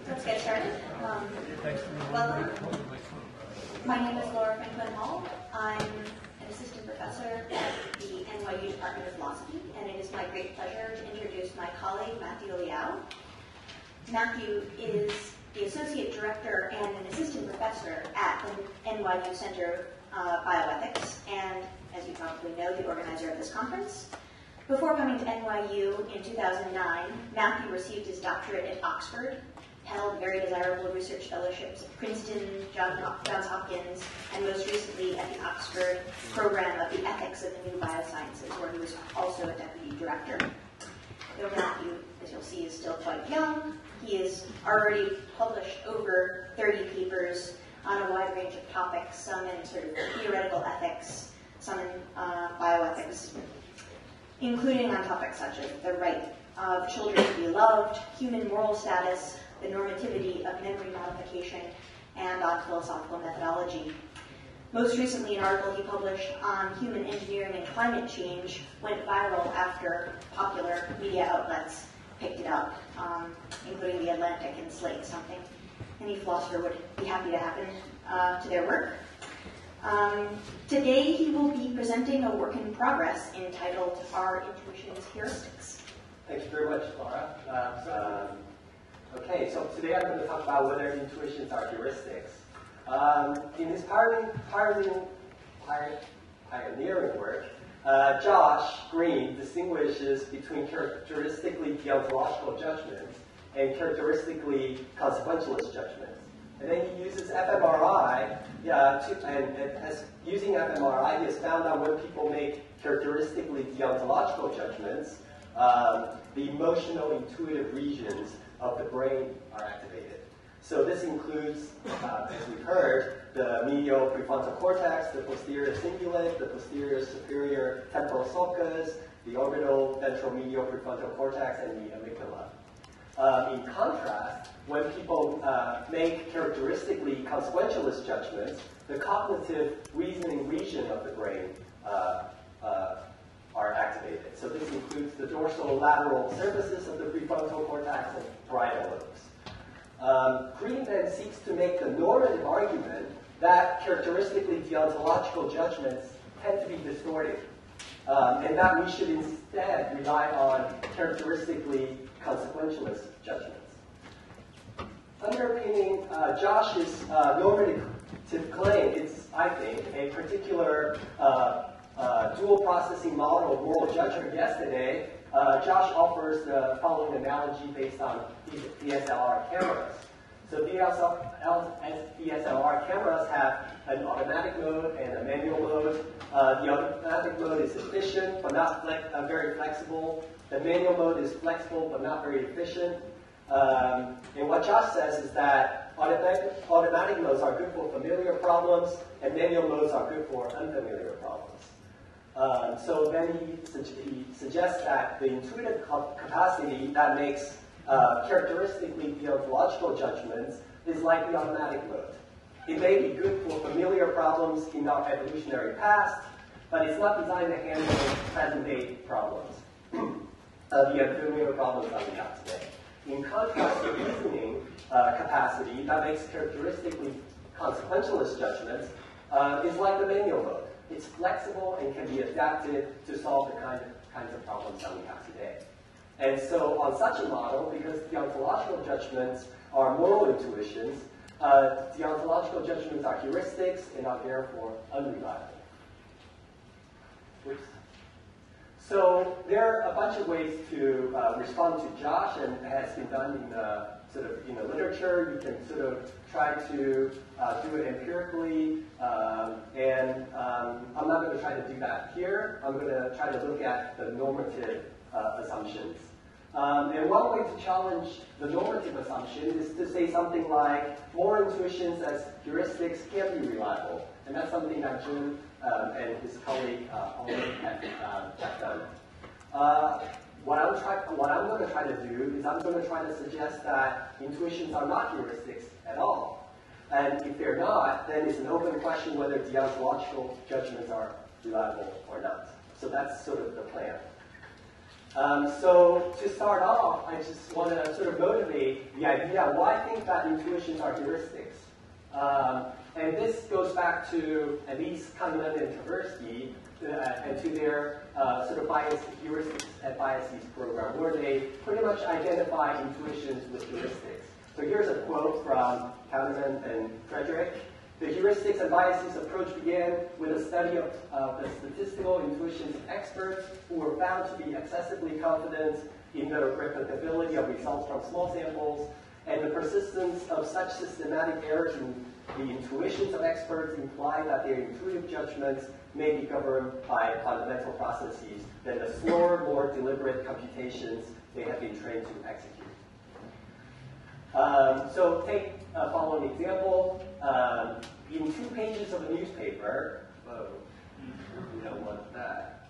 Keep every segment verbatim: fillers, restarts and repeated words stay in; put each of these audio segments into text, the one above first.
Let's get started. Um, welcome. My name is Laura Franklin-Hall. I'm an assistant professor at the N Y U Department of Philosophy, and it is my great pleasure to introduce my colleague, Matthew Liao. Matthew is the associate director and an assistant professor at the N Y U Center of Bioethics, and as you probably know, the organizer of this conference. Before coming to N Y U in two thousand nine, Matthew received his doctorate at Oxford, held very desirable research fellowships at Princeton, John, Johns Hopkins, and most recently at the Oxford Program of the Ethics of the New Biosciences, where he was also a deputy director. Though Matthew, as you'll see, is still quite young, he has already published over thirty papers on a wide range of topics, some in sort of theoretical ethics, some in uh, bioethics, including on topics such as the right of children to be loved, human moral status, the normativity of memory modification, and on philosophical methodology. Most recently, an article he published on human engineering and climate change went viral after popular media outlets picked it up, um, including The Atlantic and Slate, something any philosopher would be happy to happen uh, to their work. Um, today, he will be presenting a work in progress entitled Our Intuitions Heuristics. Thank you very much, Laura. Uh, um, okay, so today I'm going to talk about whether intuitions are heuristics. Um, in his pioneering, pioneering work, uh, Josh Green distinguishes between characteristically deontological judgments and characteristically consequentialist judgments. And then he uses f M R I, yeah, to, and, and has, using f M R I, he has found out when people make characteristically deontological judgments, um, the emotional intuitive regions of the brain are activated. So this includes, uh, as we've heard, the medial prefrontal cortex, the posterior cingulate, the posterior superior temporal sulcus, the orbital ventral medial prefrontal cortex, and the amygdala. Uh, in contrast, when people uh, make characteristically consequentialist judgments, the cognitive reasoning region of the brain uh, uh, are activated. So this includes the dorsal lateral surfaces of the prefrontal cortex and parietal lobes. Um, Green then seeks to make the normative argument that characteristically deontological judgments tend to be distorted, um, and that we should instead rely on characteristically consequentialist judgments. Underpinning uh, Josh's uh, normative claim is, I think, a particular uh, uh, dual processing model of moral judgment. Yesterday, uh, Josh offers the following analogy based on D S L R cameras. So D S L R cameras have an automatic mode and a manual mode. Uh, the automatic mode is efficient but not flex uh, very flexible. The manual mode is flexible but not very efficient. Um, and what Josh says is that automatic, automatic modes are good for familiar problems and manual modes are good for unfamiliar problems. Um, so then he, su he suggests that the intuitive capacity that makes uh, characteristically deontological judgments is like the automatic mode. It may be good for familiar problems in our evolutionary past, but it's not designed to handle present-day problems, uh, the unfamiliar problems that we have today. In contrast, the reasoning uh, capacity that makes characteristically consequentialist judgments uh, is like the manual mode. It's flexible and can be adapted to solve the kind of, kinds of problems that we have today. And so on such a model, because deontological judgments are moral intuitions, uh, deontological judgments are heuristics and are therefore unreliable. Oops. So there are a bunch of ways to uh, respond to Josh, and it has been done in the sort of in the literature. You can sort of try to uh, do it empirically, um, and um, I'm not going to try to do that here. I'm going to try to look at the normative uh, assumptions. Um, and one way to challenge the normative assumption is to say something like, more intuitions as heuristics can be reliable. And that's something that Jim um, and his colleague uh, already have, uh, have done. Uh, what, I'm try what I'm going to try to do is I'm going to try to suggest that intuitions are not heuristics at all. And if they're not, then it's an open question whether deontological judgments are reliable or not. So that's sort of the plan. Um, so to start off, I just want to sort of motivate the idea why I think that intuitions are heuristics. Um, and this goes back to at least Kahneman and Tversky uh, and to their uh, sort of bias heuristics and biases program, where they pretty much identify intuitions with heuristics. So here's a quote from Kahneman and Frederick. The heuristics and biases approach began with a study of uh, the statistical intuitions of experts who were found to be excessively confident in the replicability of results from small samples, and the persistence of such systematic errors in the intuitions of experts imply that their intuitive judgments may be governed by fundamental processes than the slower, more deliberate computations they have been trained to execute. Um, so take a following example. Um, in two pages of a newspaper, whoa, we don't want that.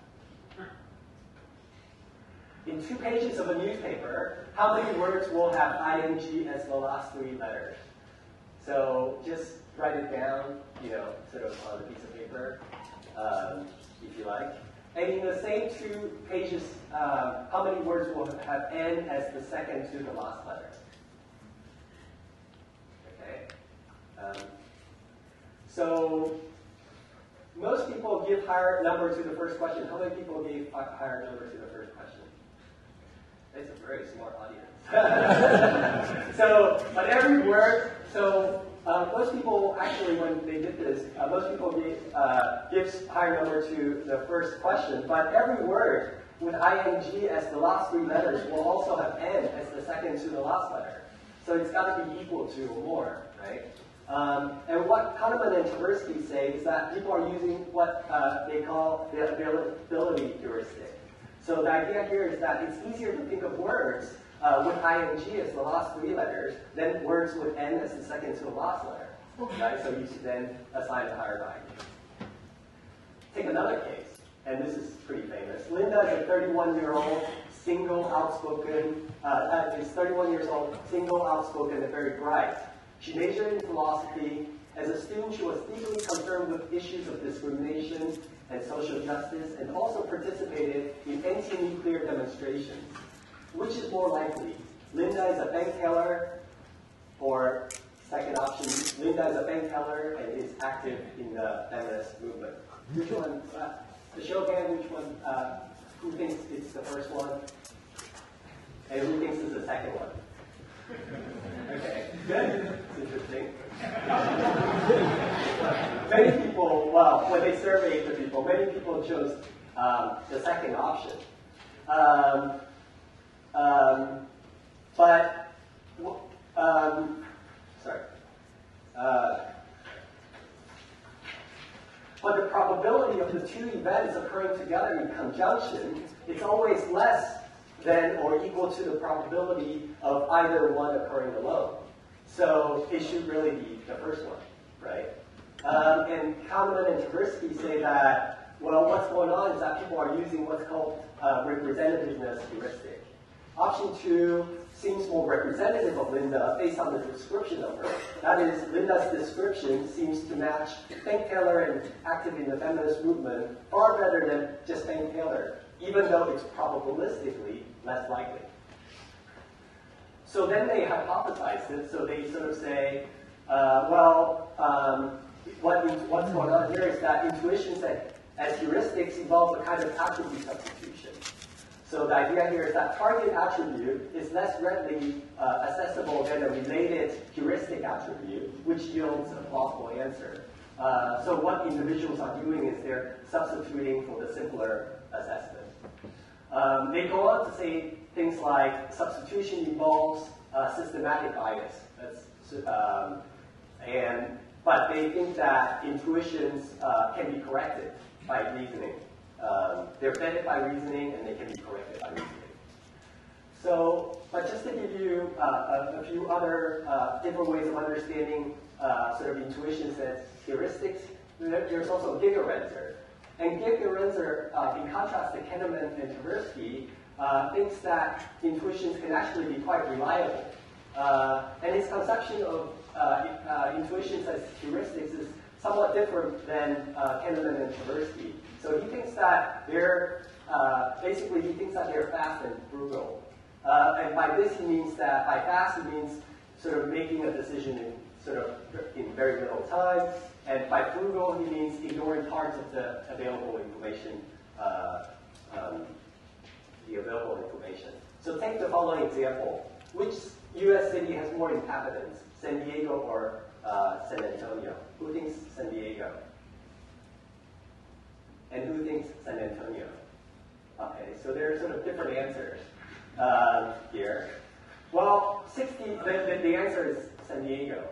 In two pages of a newspaper, how many words will have ing as the last three letters? So just write it down, you know, sort of on a piece of paper, um, if you like. And in the same two pages, um, how many words will have n as the second to the last letter? Um, so most people give higher number to the first question. How many people gave higher number to the first question? It's a very smart audience. So, but every word, so uh, most people actually, when they did this, uh, most people gave, uh, gives higher number to the first question, but every word with ing as the last three letters will also have n as the second to the last letter. So it's got to be equal to or more, right? Um, and what Kahneman and Tversky say is that people are using what uh, they call the availability heuristic. So the idea here is that it's easier to think of words uh, with ing as the last three letters than words with n as the second to the last letter. Right? So you should then assign a higher value. Take another case, and this is pretty famous. Linda is a thirty-one-year-old, single, outspoken, uh, uh, is thirty-one years old, single, outspoken, and very bright. She majored in philosophy. As a student, she was deeply concerned with issues of discrimination and social justice, and also participated in anti-nuclear demonstrations. Which is more likely? Linda is a bank teller, or second option, Linda is a bank teller and is active in the feminist movement. Which one? Uh, the show of hands, which one? Uh, who thinks it's the first one? And who thinks it's the second one? Okay, good. It's interesting. Many people, well, when they surveyed the people, many people chose um, the second option. Um, um, but, um, sorry. Uh, but the probability of the two events occurring together in conjunction is always less than or equal to the probability of either one occurring alone. So it should really be the first one, right? Um, and Kahneman and Tversky say that, well, what's going on is that people are using what's called uh, representativeness heuristic. Option two seems more representative of Linda based on the description of her. That is, Linda's description seems to match bank teller and active in the feminist movement far better than just bank teller, even though it's probabilistically less likely. So then they hypothesize it, so they sort of say, uh, well, um, what, what's going on here is that intuitions that, as heuristics involve a kind of attribute substitution. So the idea here is that target attribute is less readily uh, accessible than a related heuristic attribute, which yields a plausible answer. Uh, so what individuals are doing is they're substituting for the simpler assessment. Um, they go on to say things like substitution involves uh, systematic bias. That's, um, and, but they think that intuitions uh, can be corrected by reasoning. Um, they're vetted by reasoning and they can be corrected by reasoning. So, but just to give you uh, a, a few other uh, different ways of understanding uh, sort of intuitions as heuristics, there's also Gigerenzer. And Gigerenzer, uh, in contrast to Kahneman and Tversky, uh, thinks that intuitions can actually be quite reliable. Uh, and his conception of uh, uh, intuitions as heuristics is somewhat different than uh, Kahneman and Tversky. So he thinks that they're uh, basically he thinks that they're fast and frugal. Uh, and by this he means that, by fast he means sort of making a decision in sort of in very little time, and by frugal he means ignoring parts of the available information, uh, um, the available information. So take the following example. Which U S city has more inhabitants, San Diego or uh, San Antonio? Who thinks San Diego? And who thinks San Antonio? Okay, so there are sort of different answers um, here. Well, sixty, the, the, the answer is San Diego.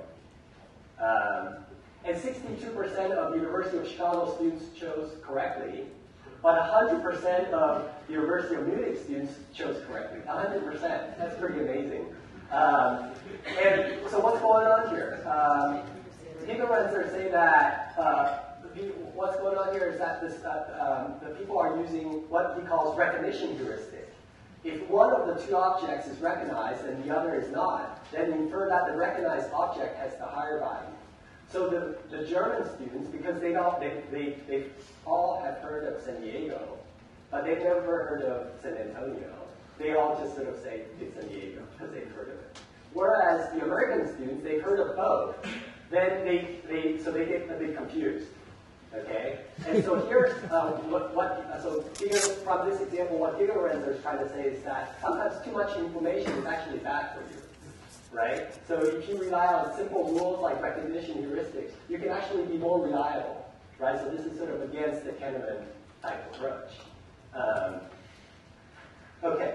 Um, and sixty-two percent of University of Chicago students chose correctly, but one hundred percent of the University of Munich students chose correctly. one hundred percent. That's pretty amazing. Um, and so what's going on here? Um, Gigerenzer say that uh, what's going on here is that this, uh, um, the people are using what he calls recognition heuristic. If one of the two objects is recognized and the other is not, then infer that the recognized object has the higher value. So the, the German students, because they don't, they, they, they all have heard of San Diego, but they've never heard of San Antonio. They all just sort of say it's San Diego because they've heard of it. Whereas the American students, they've heard of both. Then they, they so they get a bit confused. Okay? And so here's um, what, what, so here, from this example, what Gigerenzer is trying to say is that sometimes too much information is actually bad for you. Right? So if you rely on simple rules like recognition heuristics, you can actually be more reliable. Right? So this is sort of against the Kahneman type approach. Um, okay.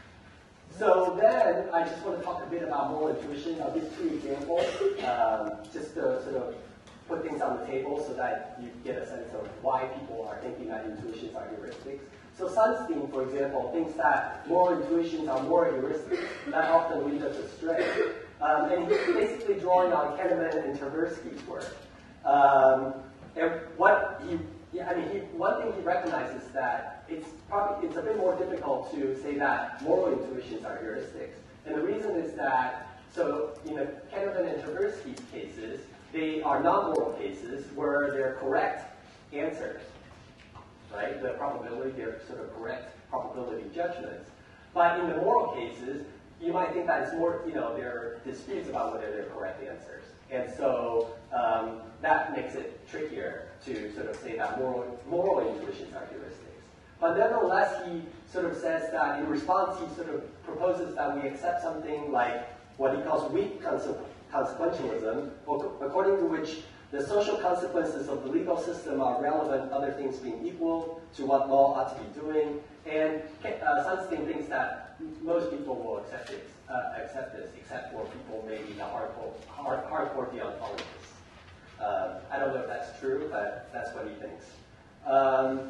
So then I just want to talk a bit about moral intuition. I'll give two examples um, just to sort of put things on the table so that you get a sense of why people are thinking that intuitions are heuristics. So Sunstein, for example, thinks that moral intuitions are more heuristic that often lead us astray. Um, and he's basically drawing on Kahneman and Tversky's work. Um, and what he, yeah, I mean, he, one thing he recognizes that it's probably it's a bit more difficult to say that moral intuitions are heuristics. And the reason is that, so in the Kahneman and Tversky's cases, they are non-moral cases where they're correct answers. Right? The probability, they're sort of correct probability judgments. But in the moral cases, you might think that it's more, you know, there are disputes about whether they're correct answers. And so um, that makes it trickier to sort of say that moral, moral intuitions are heuristics. But nevertheless, he sort of says that in response, he sort of proposes that we accept something like what he calls weak consequentialism, according to which the social consequences of the legal system are relevant, other things being equal, to what law ought to be doing. And uh, Sunstein thinks that most people will accept this, uh, accept this except for people maybe the hardcore, hard, hardcore deontologists. Uh, I don't know if that's true, but that's what he thinks. Um,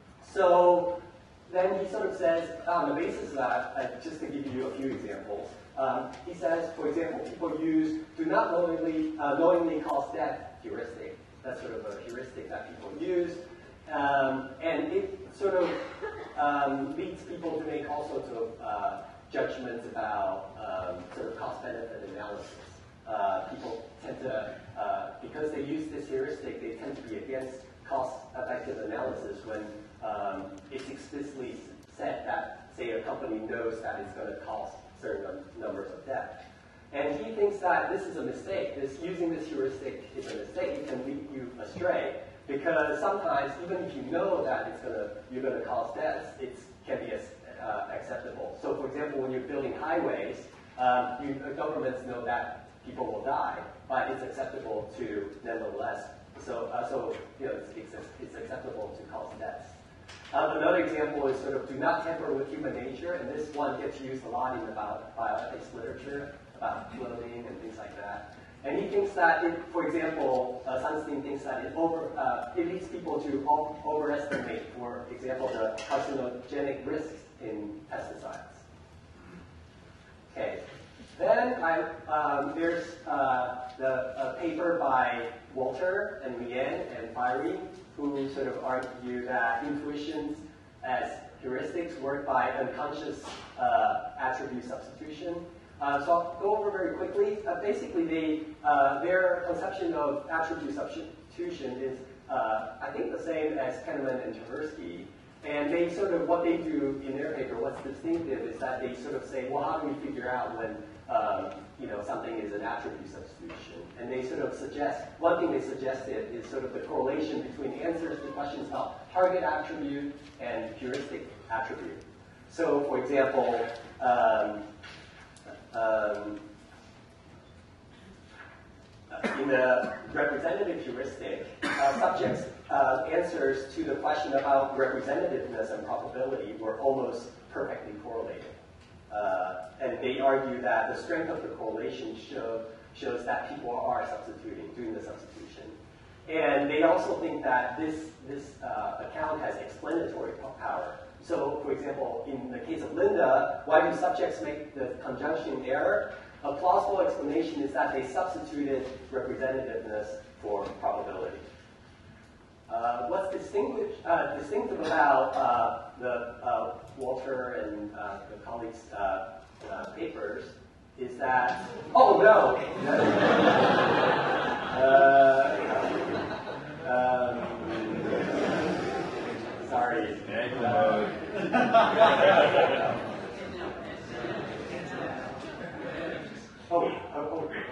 so then he sort of says, on the basis of that, uh, just to give you a few examples, um, he says, for example, people use do not knowingly, uh, knowingly cause death heuristic. That's sort of a heuristic that people use. Um, and it sort of um, leads people to make all sorts of uh, judgments about um, sort of cost-benefit analysis. Uh, people tend to, uh, because they use this heuristic, they tend to be against cost-effective analysis when um, it's explicitly said that, say, a company knows that it's going to cost certain numbers of debt. And he thinks that this is a mistake. This, using this heuristic is a mistake. It can lead you astray. Because sometimes, even if you know that it's gonna, you're going to cause deaths, it can be uh, acceptable. So, for example, when you're building highways, um, you, governments know that people will die, but it's acceptable to nonetheless. So, uh, so you know, it's, it's, it's acceptable to cause deaths. Um, another example is sort of do not tamper with human nature, and this one gets used a lot in about bioethics literature, about cloning and things like that. And he thinks that, it, for example, uh, Sunstein thinks that it, over, uh, it leads people to overestimate, for example, the carcinogenic risks in pesticides. Okay. Then I, um, there's uh, the a paper by Walter and Lien and Fiery, who sort of argue that intuitions as heuristics work by unconscious uh, attribute substitution. Uh, so I'll go over very quickly. Uh, basically, they, uh, their conception of attribute substitution is, uh, I think, the same as Kahneman and Tversky. And they sort of, what they do in their paper, what's distinctive is that they sort of say, well, how do we figure out when um, you know, something is an attribute substitution? And they sort of suggest, one thing they suggested is sort of the correlation between answers to questions about target attribute and heuristic attribute. So, for example, um, um, in the representative heuristic, uh, subjects' uh, answers to the question about representativeness and probability were almost perfectly correlated. Uh, and they argue that the strength of the correlation show, shows that people are substituting, doing the substitution. And they also think that this, this uh, account has explanatory power. So, for example, in the case of Linda, why do subjects make the conjunction error? A plausible explanation is that they substituted representativeness for probability. Uh, what's distinguish, uh, distinctive about uh, the uh, Walter and uh, the colleagues' uh, uh, papers is that, oh no! uh, um, sorry. Oh, oh, oh.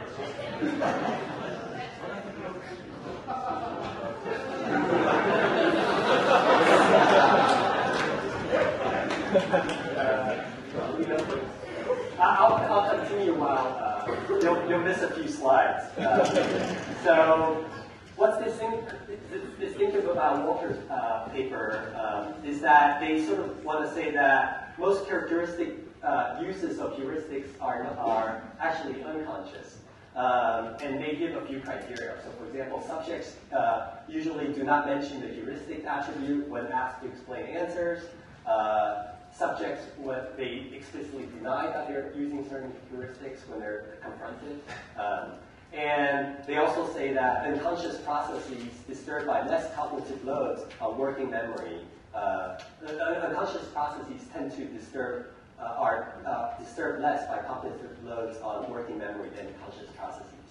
uh, I'll, I'll continue while uh, you'll, you'll miss a few slides. Uh, so, what's distinct, distinctive about Walter's uh, paper um, is that they sort of want to say that most characteristic Uh, uses of heuristics are, are actually unconscious. Um, and they give a few criteria. So for example, subjects uh, usually do not mention the heuristic attribute when asked to explain answers. Uh, subjects, when they explicitly deny that they're using certain heuristics when they're confronted. Um, and they also say that unconscious processes disturbed by less cognitive loads on working memory. Uh, unconscious processes tend to disturb Uh, are uh, disturbed less by cognitive loads on working memory than conscious processes.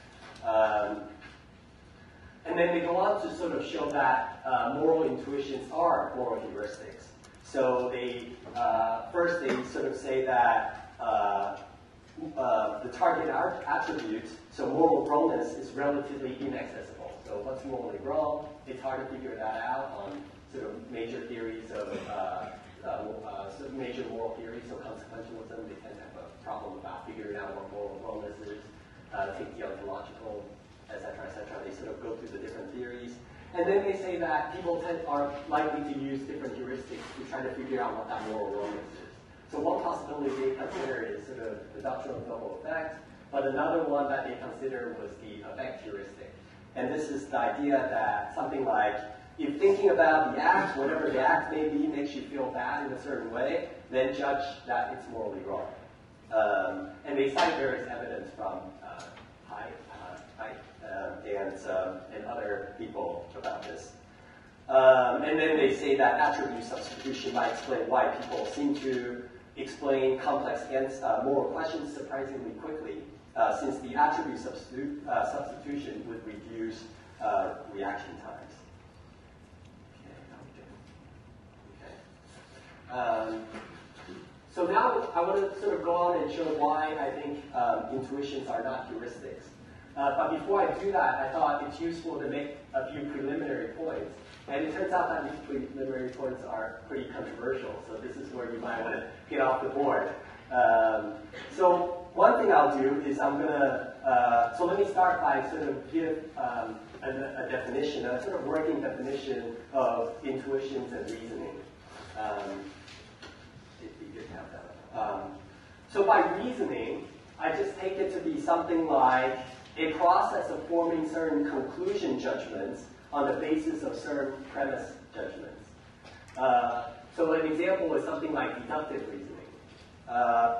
Um, and then they go on to sort of show that uh, moral intuitions are moral heuristics. So they, uh, first they sort of say that uh, uh, the target attribute, so moral wrongness, is relatively inaccessible. So what's morally wrong? It's hard to figure that out on sort of major theories of uh, Uh, uh, so major moral theories, so consequentialism, they tend to have a problem about figuring out what moral wrongness is, uh, take the ontological, et cetera, et cetera. They sort of go through the different theories. And then they say that people tend, are likely to use different heuristics to try to figure out what that moral wrongness is. So one possibility they consider is sort of the doctrine of double effect, but another one that they consider was the effect heuristic. And this is the idea that something like, if thinking about the act, whatever the act may be, makes you feel bad in a certain way, then judge that it's morally wrong. Um, and they cite various evidence from uh, Haidt uh, uh, and, um, and other people about this. Um, and then they say that attribute substitution might explain why people seem to explain complex uh, moral questions surprisingly quickly, uh, since the attribute substitu uh, substitution would reduce uh, reaction times. Um, so now I want to sort of go on and show why I think um, intuitions are not heuristics. Uh, but before I do that, I thought it's useful to make a few preliminary points. And it turns out that these preliminary points are pretty controversial, so this is where you might want to get off the board. Um, so one thing I'll do is I'm going to, uh, so let me start by sort of give um, a, a definition, a sort of working definition of intuitions and reasoning. Um, Um, so by reasoning, I just take it to be something like a process of forming certain conclusion judgments on the basis of certain premise judgments. Uh, so an example is something like deductive reasoning. Uh,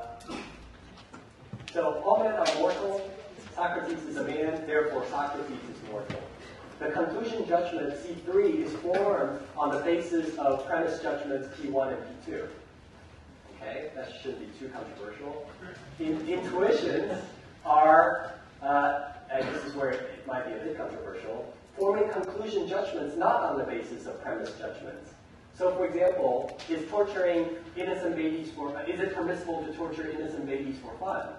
so all men are mortal, Socrates is a man, therefore Socrates is mortal. The conclusion judgment C three is formed on the basis of premise judgments P one and P two. Okay, that shouldn't be too controversial. In, intuitions are, uh, and this is where it might be a bit controversial, forming conclusion judgments not on the basis of premise judgments. So, for example, is torturing innocent babies for, is it permissible to torture innocent babies for fun?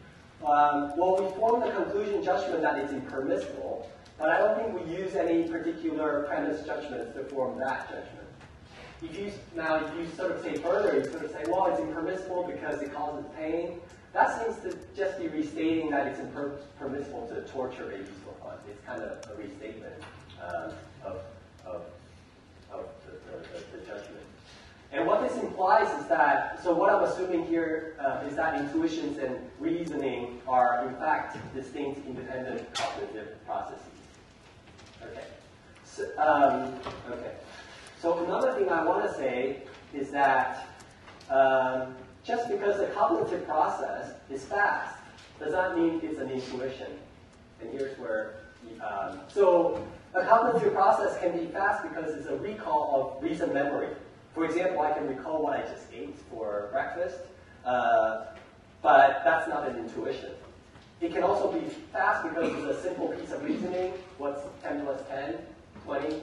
Um, well, we form the conclusion judgment that it's impermissible, but I don't think we use any particular premise judgments to form that judgment. If you, now, if you sort of say further, you sort of say, well, it's impermissible because it causes pain. That seems to just be restating that it's impermissible to torture babies for fun. It's kind of a restatement um, of, of, of the, the, the judgment. And what this implies is that, so what I'm assuming here uh, is that intuitions and reasoning are in fact distinct independent cognitive processes. Okay. So, um, okay. So another thing I want to say is that um, just because the cognitive process is fast does not mean it's an intuition. And here's where, um, so a cognitive process can be fast because it's a recall of recent memory. For example, I can recall what I just ate for breakfast, uh, but that's not an intuition. It can also be fast because it's a simple piece of reasoning. What's ten plus ten? twenty.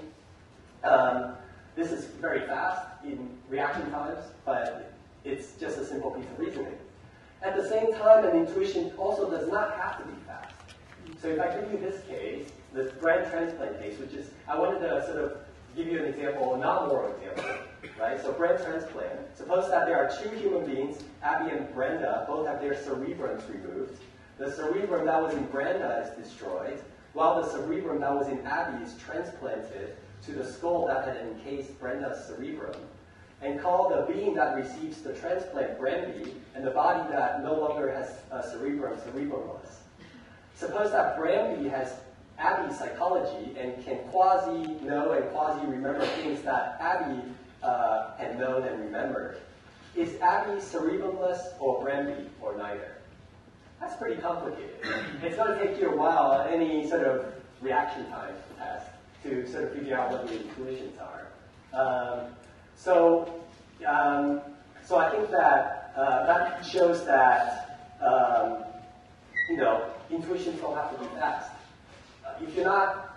Um, this is very fast in reaction times, but it's just a simple piece of reasoning. At the same time, an intuition also does not have to be fast. So if I give you this case, this brain transplant case, which is, I wanted to sort of give you an example, a non-moral example, right? So brain transplant. Suppose that there are two human beings, Abby and Brenda, both have their cerebrums removed. The cerebrum that was in Brenda is destroyed, while the cerebrum that was in Abby is transplanted to the skull that had encased Brenda's cerebrum, and call the being that receives the transplant Brandy, and the body that no longer has a cerebrum cerebrumless. Suppose that Brandy has Abby's psychology and can quasi-know and quasi-remember things that Abby uh, had known and remembered. Is Abby cerebrumless or Brandy, or neither? That's pretty complicated. It's going to take you a while, any sort of reaction time test, to sort of figure out what the intuitions are. Um, so, um, so I think that uh, that shows that um, you know, intuitions don't have to be fast. If you're not,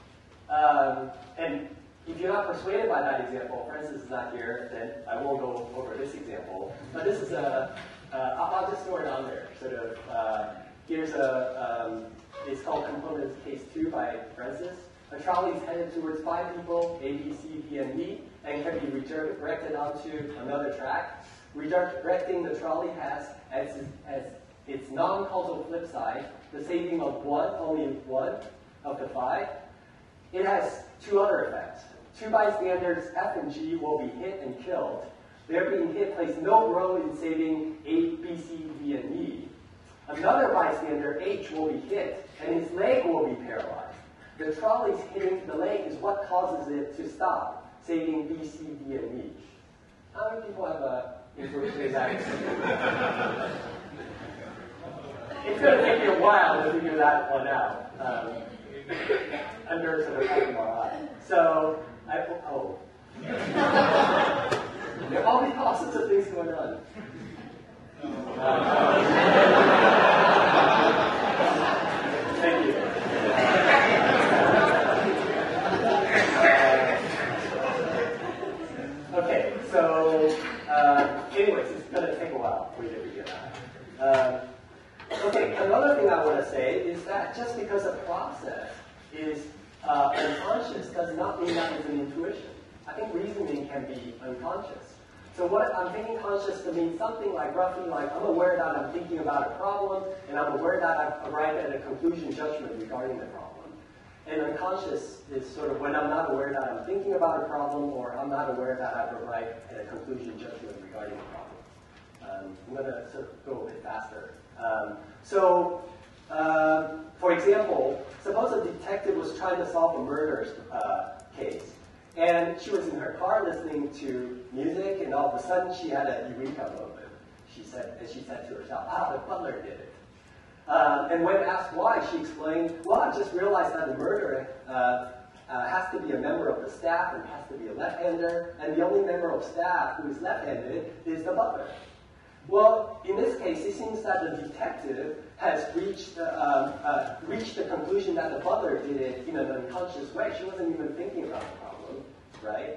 um, and if you're not persuaded by that example, Francis is not here, then I won't go over this example. But this is a, uh, I'll, I'll just throw it on there. Sort of, uh, here's a, um, it's called Components Case two by Francis. A trolley is headed towards five people, A, B, C, D, and D, and can be redirected onto another track. Redirecting the trolley has, as, as its non-causal flip side, the saving of one, only one, of the five. It has two other effects. Two bystanders, F and G, will be hit and killed. Their being hit plays no role in saving A, B, C, D, and E. Another bystander, H, will be hit, and his leg will be paralyzed. The trolley's hitting the leg is what causes it to stop, saving B, C, D, and E. How many people have a intuition that? It's going to take you a while to figure that one out. Um, under sort of M R I. So, I, oh. There are all these all sorts of things going on. Uh, thank you. Uh, okay, so, uh, anyways, it's going to take a while for you to figure that out. Um, Okay, another thing I want to say is that just because a process is uh, unconscious does not mean that it's an intuition. I think reasoning can be unconscious. So what I'm thinking conscious to mean something like roughly like I'm aware that I'm thinking about a problem, and I'm aware that I've arrived at a conclusion judgment regarding the problem. And unconscious is sort of when I'm not aware that I'm thinking about a problem, or I'm not aware that I've arrived at a conclusion judgment regarding the problem. Um, I'm going to sort of go a bit faster. Um, so, uh, for example, suppose a detective was trying to solve a murder uh, case, and she was in her car listening to music, and all of a sudden she had a eureka moment. She said, and she said to herself, "Ah, the butler did it." Uh, and when asked why, she explained, "Well, I just realized that the murderer uh, uh, has to be a member of the staff and has to be a left-hander, and the only member of staff who is left-handed is the butler." Well, in this case, it seems that the detective has reached, uh, uh, reached the conclusion that the butler did it in an unconscious way. She wasn't even thinking about the problem, right?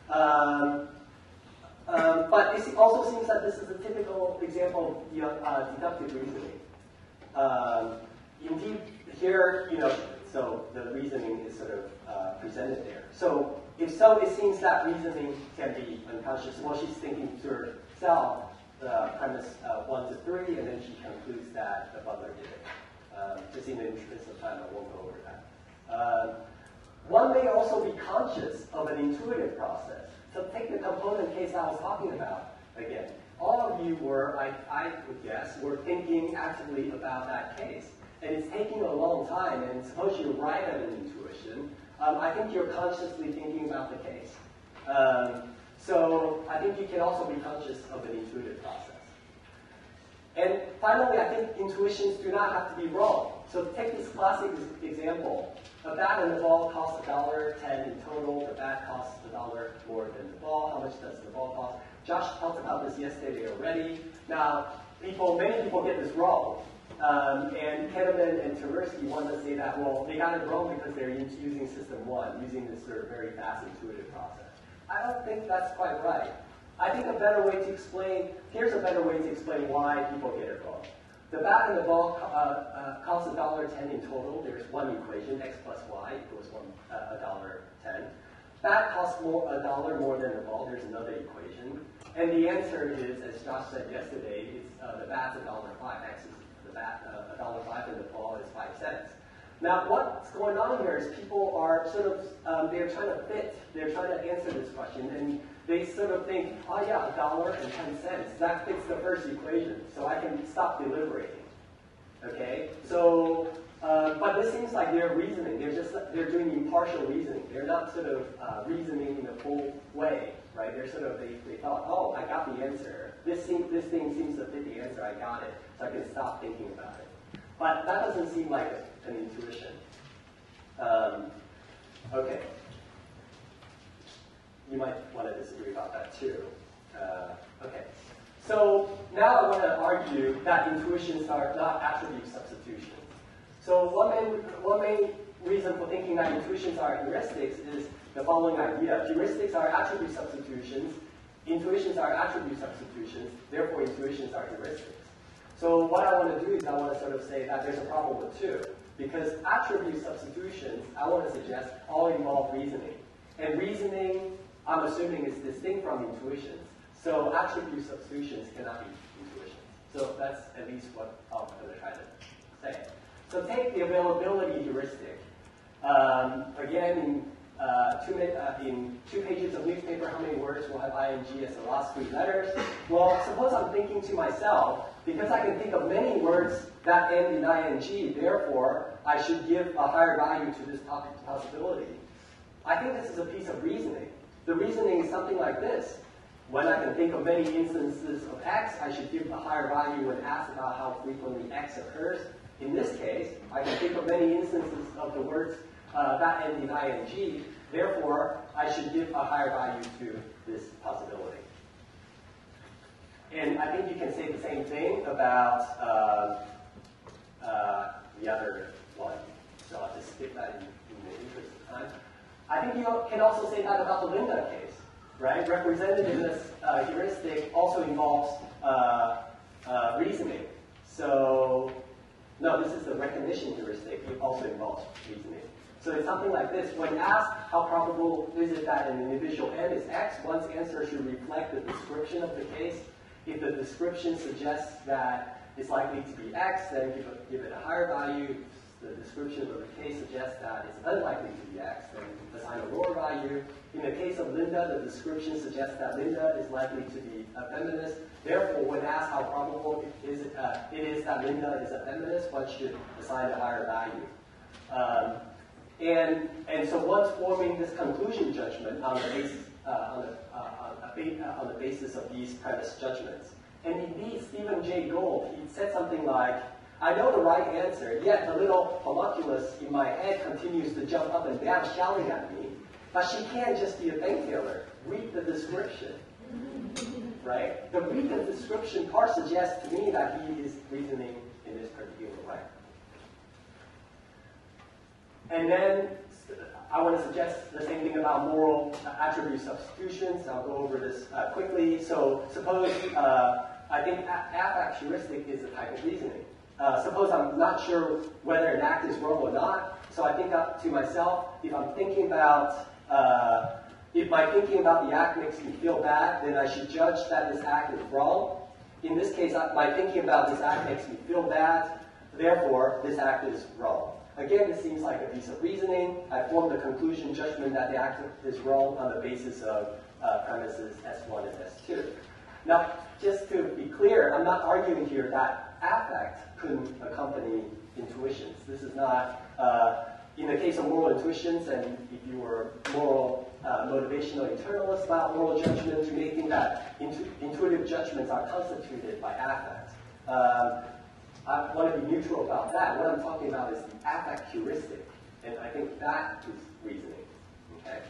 Um, um, but it also seems that this is a typical example of uh, deductive reasoning. Um, indeed, here, you know, so the reasoning is sort of uh, presented there. So if so, it seems that reasoning can be unconscious. Well, she's thinking to herself, uh, premise uh, one to three, and then she concludes that the butler did it. Um, just in the interest of time, I won't go over that. Uh, one may also be conscious of an intuitive process. So take the component case I was talking about again. All of you were, I, I would guess, were thinking actively about that case. And it's taking a long time, and suppose you arrive at an intuition, um, I think you're consciously thinking about the case. Um, so I think you can also be conscious of an intuitive process. And finally, I think intuitions do not have to be wrong. So take this classic example. A bat and the ball cost a dollar ten in total. The bat costs a dollar more than the ball. How much does the ball cost? Josh talked about this yesterday already. Now, people, many people get this wrong. Um, and Kahneman and Tversky want to say that, well, they got it wrong because they're using system one, using this sort of very fast intuitive process. I don't think that's quite right. I think a better way to explain, here's a better way to explain why people get it wrong. The bat and the ball uh, uh, cost a dollar ten in total. There's one equation, x plus y equals one uh, a dollar ten. Bat costs more a dollar more than the ball. There's another equation, and the answer is, as Josh said yesterday, it's uh, the bat's a dollar five. X is the bat a uh, dollar five, and the ball is five cents. Now, what's going on here is people are sort of um, they're trying to fit. They're trying to answer this question, and they sort of think, oh yeah, a dollar and ten cents. That fits the first equation, so I can stop deliberating. Okay, so uh, but this seems like they're reasoning. They're just they're doing impartial reasoning. They're not sort of uh, reasoning in a full way, right? They're sort of they, they thought, oh, I got the answer. This seem, this thing seems to fit the answer. I got it, so I can stop thinking about it. But that doesn't seem like a, an intuition. Um, okay. You might want to disagree about that too. Uh, okay. So now I want to argue that intuitions are not attribute substitutions. So one main, one main reason for thinking that intuitions are heuristics is the following idea. Heuristics are attribute substitutions. Intuitions are attribute substitutions. Therefore, intuitions are heuristics. So what I want to do is I want to sort of say that there's a problem with two. Because attribute substitutions, I want to suggest, all involve reasoning. And reasoning, I'm assuming, is distinct from intuitions. So attribute substitutions cannot be intuitions. So that's at least what I'm going to try to say. So take the availability heuristic. Um, again, in, uh, two, uh, in two pages of newspaper, how many words will have ing as the last three letters? Well, suppose I'm thinking to myself, because I can think of many words that end in ing, therefore, I should give a higher value to this possibility. I think this is a piece of reasoning. The reasoning is something like this. When I can think of many instances of x, I should give a higher value when asked about how frequently x occurs. In this case, I can think of many instances of the words uh, that end in ing. Therefore, I should give a higher value to this possibility. And I think you can say the same thing about uh, uh, the other one. So I'll just skip that in, in the interest of time. I think you can also say that about the Linda case, right? Representativeness uh, heuristic also involves uh, uh, reasoning. So, no, this is the recognition heuristic. It also involves reasoning. So it's something like this. When asked how probable is it that an individual n is x, one's answer should reflect the description of the case. If the description suggests that it's likely to be x, then give, a, give it a higher value. If the description of the case suggests that it's unlikely to be x, then assign a lower value. In the case of Linda, the description suggests that Linda is likely to be a feminist. Therefore, when asked how probable it is, uh, it is that Linda is a feminist, one should assign a higher value. Um, and, and so one's forming this conclusion judgment on the basis, uh, on, the, uh, on, a, on the basis of these premise judgments. And indeed, Stephen Jay Gould, he said something like, I know the right answer, yet the little homunculus in my head continues to jump up and down, shouting at me. But she can't just be a bank teller. Read the description. Right? The read the description part suggests to me that he is reasoning in this particular way. And then I want to suggest the same thing about moral attribute substitutions. I'll go over this uh, quickly. So suppose, uh, I think affect heuristic is a type of reasoning. Uh, suppose I'm not sure whether an act is wrong or not, so I think up to myself, if I'm thinking about, uh, if my thinking about the act makes me feel bad, then I should judge that this act is wrong. In this case, my thinking about this act makes me feel bad, therefore, this act is wrong. Again, this seems like a piece of reasoning. I form the conclusion judgment that the act is wrong on the basis of uh, premises S one and S two. Now, just to be clear, I'm not arguing here that affect couldn't accompany intuitions. This is not, uh, in the case of moral intuitions, and if you were moral uh, motivational internalist about moral judgments, you may think that intu intuitive judgments are constituted by affect. Um, I want to be neutral about that. What I'm talking about is the affect heuristic, and I think that is reasoning. Okay.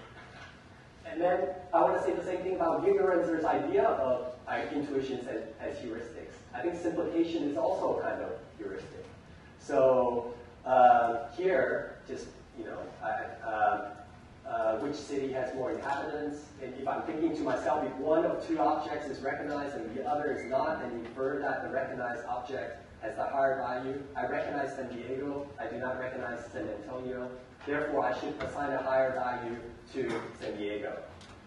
And then I want to say the same thing about Gigerenzer's idea of uh, intuitions as, as heuristics. I think simplification is also a kind of heuristic. So uh, here, just you know, I, uh, uh, which city has more inhabitants? And if I'm thinking to myself, if one of two objects is recognized and the other is not, and infer that the recognized object has the higher value. I recognize San Diego. I do not recognize San Antonio. Therefore, I should assign a higher value to San Diego.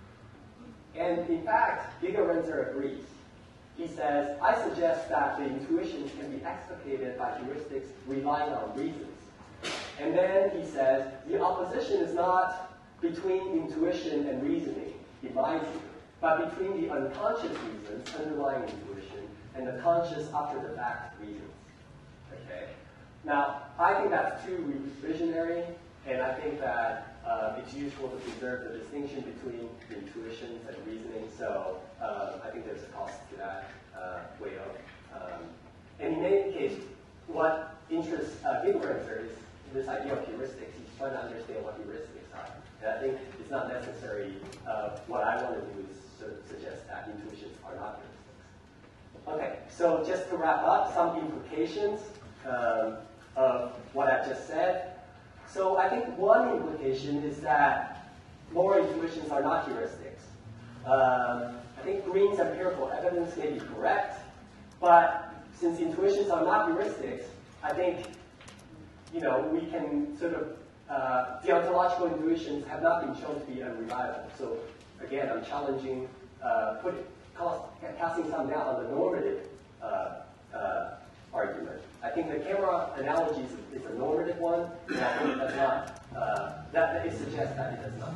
And in fact, Gigerenzer agrees. He says, I suggest that the intuitions can be explicated by heuristics relying on reasons. And then he says, the opposition is not between intuition and reasoning, in my view, but between the unconscious reasons underlying intuition and the conscious after-the-fact reasons. Okay. Now, I think that's too revisionary, and I think that uh, it's useful to preserve the distinction between intuitions and reasoning. So um, I think there's a cost to that uh, way of. Um, and in any case, what interests uh, Gigerenzer is this idea of heuristics. He's trying to understand what heuristics are, and I think it's not necessary. Uh, what I want to do is sort of suggest that intuitions are not heuristics. Okay, so just to wrap up, some implications um, of what I just said. So I think one implication is that moral intuitions are not heuristics. Um, I think Green's empirical evidence may be correct, but since intuitions are not heuristics, I think, you know, we can sort of, uh, deontological intuitions have not been shown to be unreliable. So again, I'm challenging, uh, put it, casting some doubt on the normative uh, uh, argument. I think the camera analogy is, is a normative one, and I think it does not, uh, that, that it suggests that it does not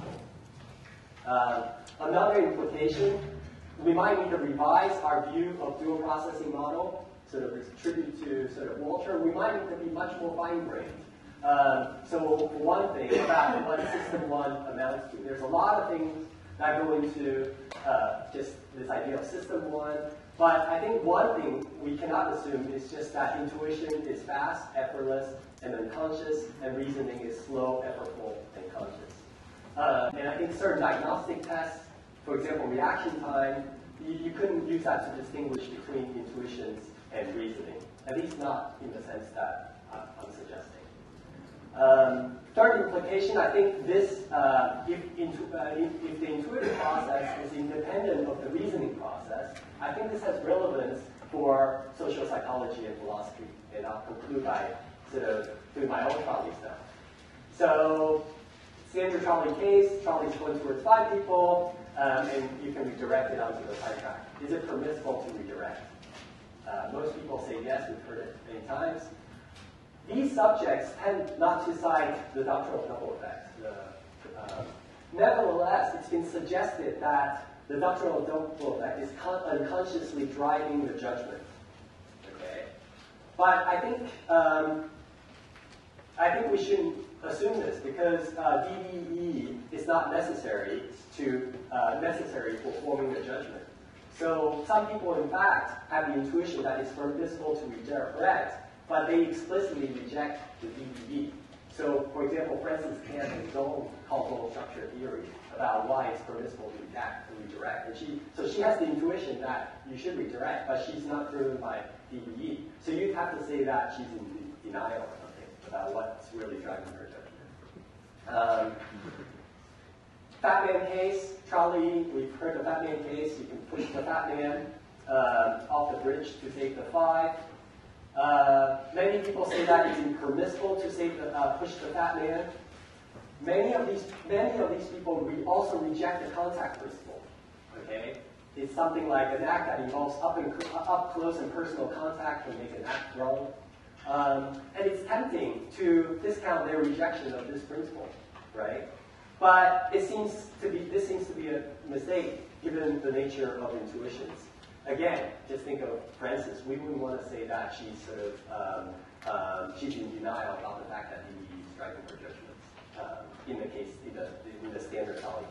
hold. Uh, another implication, we might need to revise our view of dual processing model, sort of as tribute to sort of Walter. We might need to be much more fine-grained. Um, so for one thing, about what system one amounts to, there's a lot of things that go into uh, just this idea of system one. But I think one thing we cannot assume is just that intuition is fast, effortless, and unconscious, and reasoning is slow, effortful, and conscious. Uh, and I think certain diagnostic tests, for example, reaction time, you, you couldn't use that to distinguish between intuitions and reasoning, at least not in the sense that uh, I'm suggesting. Um, third implication, I think this, uh, if, intu uh, if, if the intuitive process is independent of the reasoning process, I think this has relevance for social psychology and philosophy. And I'll conclude by sort of doing my own trolley stuff. So, standard trolley case, trolley's going towards five people, um, and you can redirect it onto the sidetrack. Is it permissible to redirect? Uh, most people say yes, we've heard it many times. These subjects tend not to cite the doctrine of double effect. The, uh, nevertheless, it's been suggested that the doctrine of double effect is unconsciously driving the judgment. Okay, but I think um, I think we shouldn't assume this because uh, D B E is not necessary to uh, necessary for forming the judgment. So some people, in fact, have the intuition that it's permissible to redirect, but they explicitly reject the D B E. So, for example, Francis Kant has his own causal structure theory about why it's permissible to react and redirect. And she, so she has the intuition that you should redirect, but she's not driven by D B E. So you'd have to say that she's in denial or something about what's really driving her judgment. Um, Fat Man case, trolley, we've heard the Fat Man case. You can push the Fat Man uh, off the bridge to save the five. Uh, many people say that it's impermissible to save the, uh, push the Fat Man. Many of these, many of these people re also reject the contact principle. Okay, it's something like an act that involves up, and, up close and personal contact can make an act wrong. Um, and it's tempting to discount their rejection of this principle, right? But it seems to be, this seems to be a mistake given the nature of intuitions. Again, just think of Francis. We wouldn't want to say that she's sort of, um, um, she's in denial about the fact that he is driving her judgments um, in the case, in the, in the standard trolley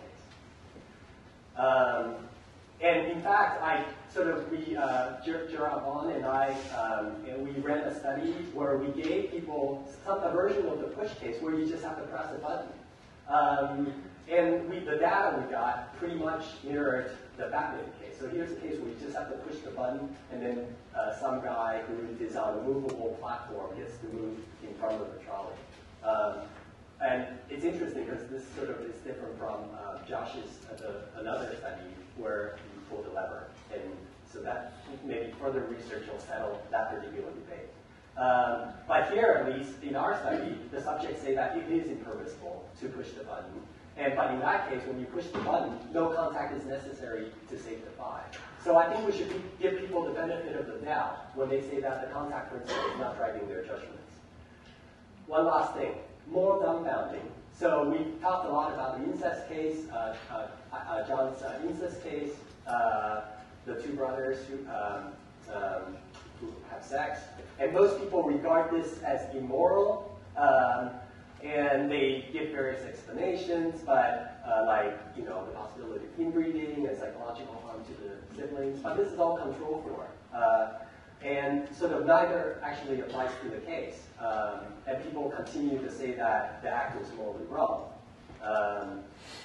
case. Um, and in fact, I sort of, we, uh, Gerard and I, um, and we ran a study where we gave people some a version of the push case where you just have to press a button. Um, and we, the data we got pretty much mirrored the Batman case. So here's a case where you just have to push the button, and then uh, some guy who is on a movable platform gets to move in front of the trolley. Um, and it's interesting because this sort of is different from uh, Josh's uh, the, another study where you pull the lever. And so that maybe further research will settle that particular debate. Um, but here, at least in our study, the subjects say that it is impermissible to push the button. And but in that case, when you push the button, no contact is necessary to save the five. So I think we should be, give people the benefit of the doubt when they say that the contact principle is not driving their judgments. One last thing, moral dumbfounding. So we talked a lot about the incest case, uh, uh, uh, John's uh, incest case, uh, the two brothers who, um, um, who have sex. And most people regard this as immoral. Um, And they give various explanations, but uh, like, you know, the possibility of inbreeding and psychological harm to the siblings. But this is all controlled for. Uh, and sort of neither actually applies to the case. Um, and people continue to say that the act was morally wrong. Um,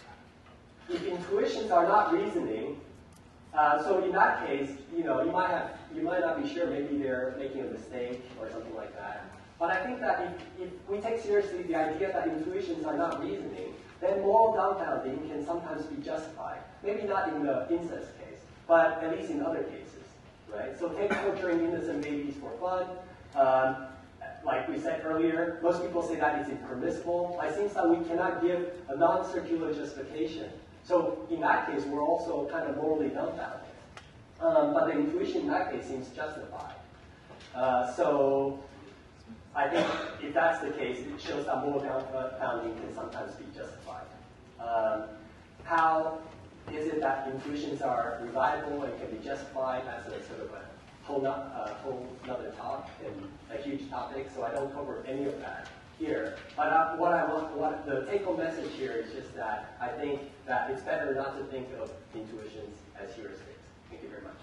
if intuitions are not reasoning, uh, so in that case, you know, you might have, you might not be sure, maybe they're making a mistake or something like that. But I think that if, if we take seriously the idea that intuitions are not reasoning, then moral dumbfounding can sometimes be justified. Maybe not in the incest case, but at least in other cases, right? So take torturing innocent babies for fun. Um, like we said earlier, most people say that it's impermissible. It seems that we cannot give a non-circular justification. So in that case, we're also kind of morally dumbfounded. Um, but the intuition in that case seems justified. Uh, so I think if that's the case, it shows that moral dumbfounding can sometimes be justified. Um, how is it that intuitions are reliable and can be justified? That's a sort of a whole, not, uh, whole another talk and a huge topic, so I don't cover any of that here. But uh, what I want, what the take-home message here is just that I think that it's better not to think of intuitions as heuristics. Thank you very much.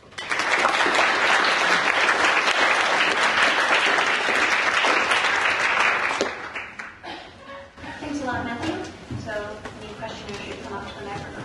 Thanks a lot, Matthew. So any questioners should come up to the microphone.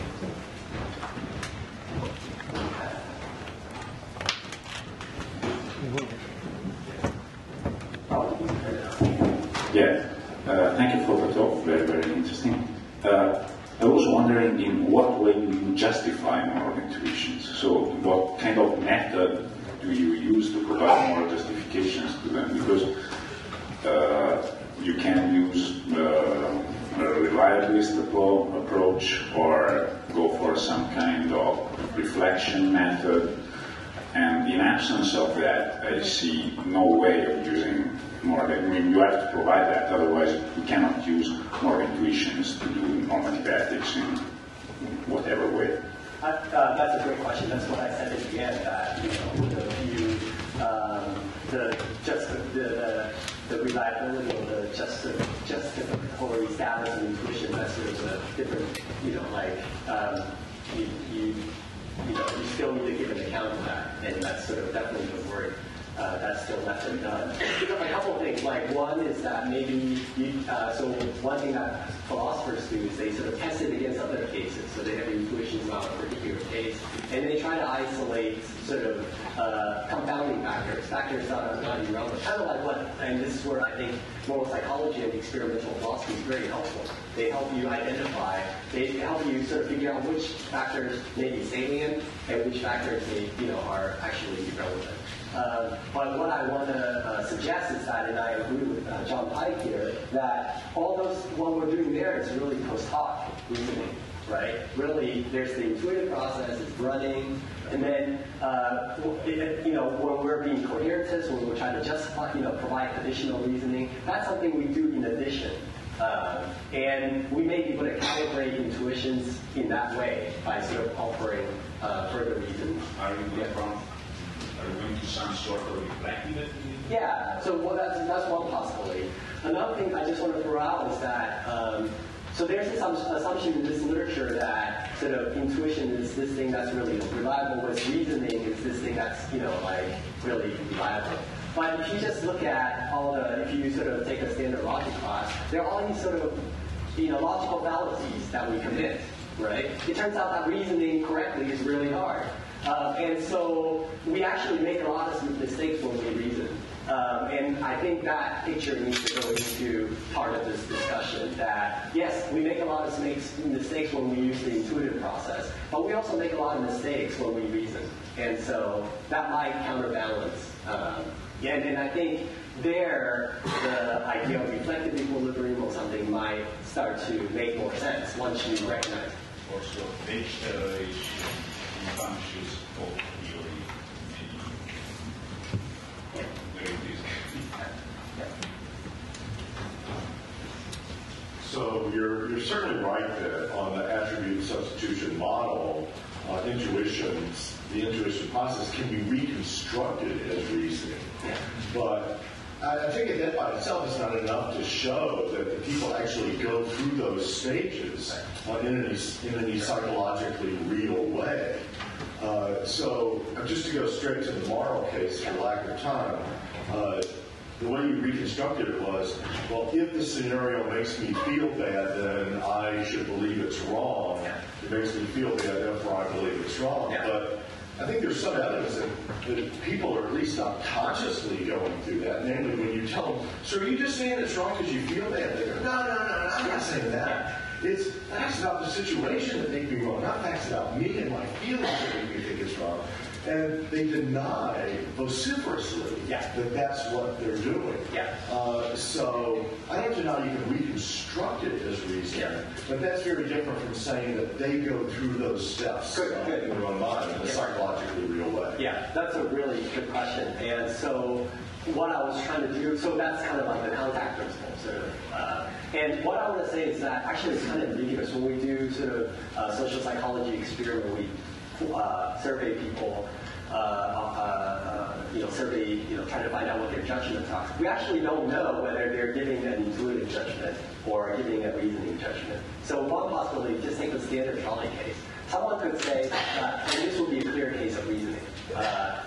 Yeah, uh, thank you for the talk, very, very interesting. Uh, I was wondering in what way do you justify moral intuitions? So what kind of method do you use to provide moral justifications to them? Because uh, you can use uh, a reliabilist approach or go for some kind of reflection method. And in absence of that, I see no way of using moral. I mean, you have to provide that, otherwise we cannot use moral intuitions to do normative ethics in whatever way. Uh, uh, that's a great question. That's what I said at the end. That you know, the view, um, the just the, the the reliability or the just justificatory status of intuition. That's sort of a different, you know, like um, you you. You know, you still need to give an account of that, and that's sort of definitely the work uh, that's still left undone. You know, a couple of things, like one is that maybe, you, uh, so one thing that philosophers do is they sort of test it against other cases, so they have intuitions about a particular case, and they try to isolate sort of uh, confounding factors. factors that are not irrelevant. Kind of like what, and this is where I think moral psychology and experimental philosophy is very helpful. They help you identify, they help you sort of figure out which factors may be salient and which factors may, you know, are actually irrelevant. Uh, but what I want to uh, suggest is that, and I agree with uh, John Pike here, that all those, what we're doing there is really post hoc reasoning, right? Really, there's the intuitive process, it's running, and then, uh, it, you know, when we're being coherentist, when we're trying to justify, you know, provide additional reasoning, that's something we do in addition. Uh, and we may be able to calibrate intuitions in that way by sort of offering uh, further reasons. Are you going from? Are you going to some sort of reflective activity? Yeah. So well, that's that's one possibility. Another thing I just want to throw out is that. Um, So there's this assumption in this literature that sort of intuition is this thing that's really reliable, whereas reasoning is this thing that's, you know, like really reliable. But if you just look at all the, if you sort of take a standard logic class, there are all these sort of, you know, logical fallacies that we commit, right? It turns out that reasoning correctly is really hard. Um, and so we actually make a lot of mistakes when we reason. Um, and I think that picture needs to go into part of this discussion that, yes, we make a lot of mistakes, mistakes when we use the intuitive process, but we also make a lot of mistakes when we reason. And so that might counterbalance. Um, and, and I think there, the idea of reflective equilibrium or something might start to make more sense once you recognize it. Also, vegetarian functions of theory. So you're, you're certainly right that on the attribute substitution model, uh, intuitions, the intuition process can be reconstructed as reasoning. But I, I think that by itself is not enough to show that the people actually go through those stages uh, in, any, in any psychologically real way. Uh, so just to go straight to the moral case for lack of time, uh, the way you reconstructed it was, well, if the scenario makes me feel bad, then I should believe it's wrong. It makes me feel bad, therefore I believe it's wrong. Yeah. But I think there's some evidence that, that people are at least not consciously going through that. Namely, when you tell them, so are you just saying it's wrong because you feel bad? They go, no, no, no, no, I'm not saying that. It's facts about the situation that make me wrong, not facts about me and my feelings that make me think it's wrong. And they deny vociferously yeah. that that's what they're doing. Yeah. Uh, so I don't deny you can reconstruct it as reasoning, yeah. but that's very different from saying that they go through those steps good, uh, good. in their own mind in a yeah. psychologically real way. Yeah, that's a really good question. And so what I was trying to do, so that's kind of like the contact principle, sort of. Uh, and what I want to say is that actually it's kind of ambiguous. When we do sort of uh, social psychology experiment, we uh, survey people, uh, uh, you know, survey, you know, trying to find out what their judgments are. We actually don't know whether they're giving an intuitive judgment or giving a reasoning judgment. So one possibility, just take the standard trolley case. Someone could say, uh, and this would be a clear case of reasoning. Uh,